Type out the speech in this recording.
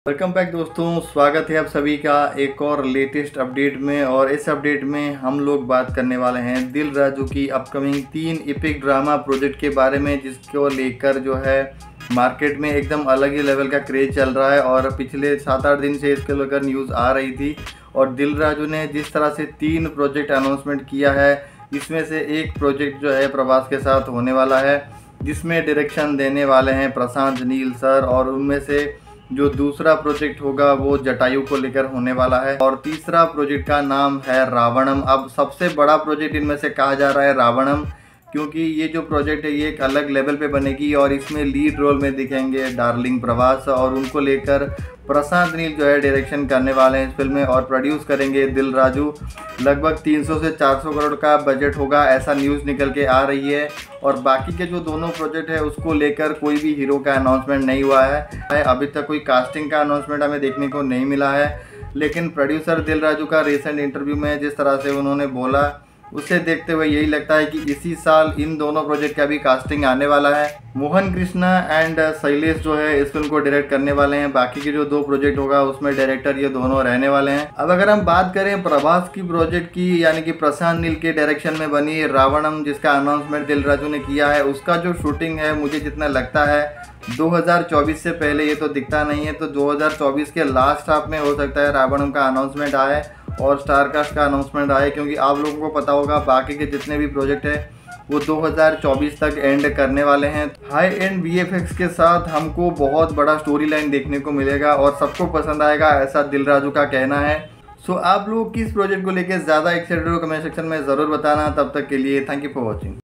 Welcome back दोस्तों, स्वागत है आप सभी का एक और लेटेस्ट अपडेट में। और इस अपडेट में हम लोग बात करने वाले हैं दिल राजू की अपकमिंग 3 एपिक ड्रामा प्रोजेक्ट के बारे में, जिसको लेकर जो है मार्केट में एकदम अलग ही लेवल का क्रेज चल रहा है। और पिछले 7-8 दिन से इसके लेकर न्यूज़ आ रही थी और दिल राजू ने जिस तरह से 3 प्रोजेक्ट अनाउंसमेंट किया है, इसमें से एक प्रोजेक्ट जो है प्रभास के साथ होने वाला है, जिसमें डायरेक्शन देने वाले हैं प्रशांत नील सर। और उनमें से जो दूसरा प्रोजेक्ट होगा वो जटायु को लेकर होने वाला है और तीसरा प्रोजेक्ट का नाम है रावणम। अब सबसे बड़ा प्रोजेक्ट इनमें से कहा जा रहा है रावणम, क्योंकि ये जो प्रोजेक्ट है ये एक अलग लेवल पे बनेगी और इसमें लीड रोल में दिखेंगे डार्लिंग प्रभास। और उनको लेकर प्रशांत नील जो है डायरेक्शन करने वाले हैं इस फिल्म में और प्रोड्यूस करेंगे दिल राजू। लगभग 300 से 400 करोड़ का बजट होगा, ऐसा न्यूज़ निकल के आ रही है। और बाकी के जो दोनों प्रोजेक्ट है उसको लेकर कोई भी हीरो का अनाउंसमेंट नहीं हुआ है। अभी तक कोई कास्टिंग का अनाउंसमेंट हमें देखने को नहीं मिला है, लेकिन प्रोड्यूसर दिल राजू का रिसेंट इंटरव्यू में जिस तरह से उन्होंने बोला, उसे देखते हुए यही लगता है कि इसी साल इन दोनों प्रोजेक्ट का भी कास्टिंग आने वाला है। मोहन कृष्णा एंड शैलेश जो है इस फिल्म को डायरेक्ट करने वाले हैं। बाकी के जो 2 प्रोजेक्ट होगा उसमें डायरेक्टर ये दोनों रहने वाले हैं। अब अगर हम बात करें प्रभास की प्रोजेक्ट की, यानी कि प्रशांत नील के डायरेक्शन में बनी रावणम, जिसका अनाउंसमेंट दिल राजू ने किया है, उसका जो शूटिंग है मुझे जितना लगता है 2024 से पहले ये तो दिखता नहीं है, तो 2024 के लास्ट हाफ में हो सकता है रावणम का अनाउंसमेंट आए और स्टारकास्ट का अनाउंसमेंट आए। क्योंकि आप लोगों को पता होगा बाकी के जितने भी प्रोजेक्ट हैं वो 2024 तक एंड करने वाले हैं। हाई एंड वीएफएक्स के साथ हमको बहुत बड़ा स्टोरी लाइन देखने को मिलेगा और सबको पसंद आएगा, ऐसा दिल राजू का कहना है। सो आप लोग किस प्रोजेक्ट को लेकर ज़्यादा एक्साइटेड हो कमेंट सेक्शन में ज़रूर बताना। तब तक के लिए थैंक यू फॉर वॉचिंग।